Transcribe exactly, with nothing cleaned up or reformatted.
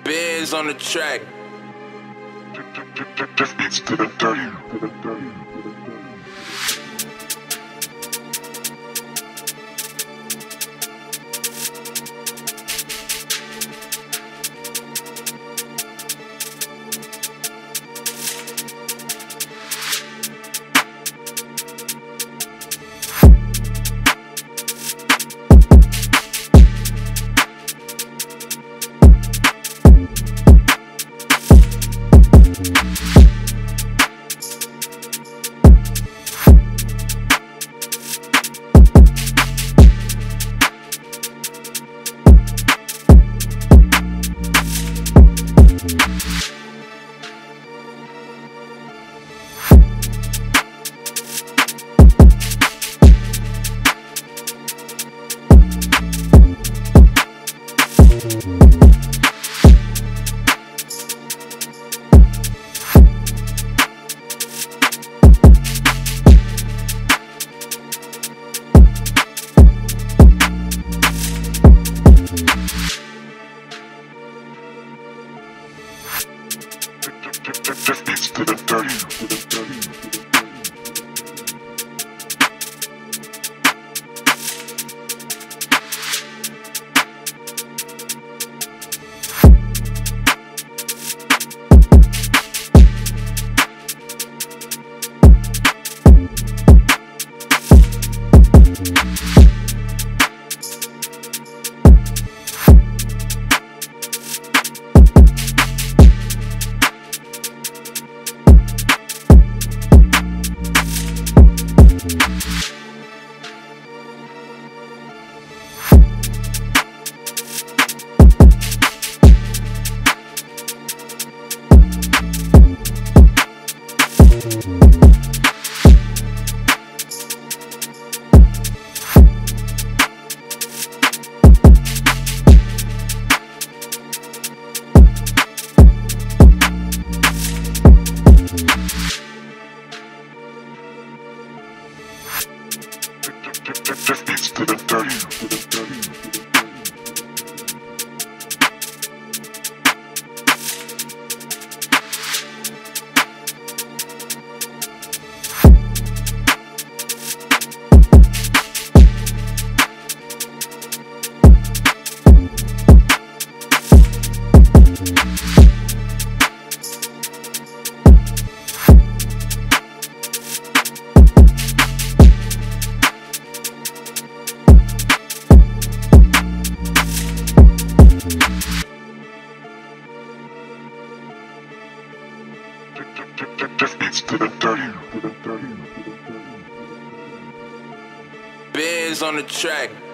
Biz on the track. This beats to the dirty. To the dirty. This beats to the dirty. To the dirty. This beats to the dirty. To the dirty. This beats to the dirty. To the dirty. Biz on the track.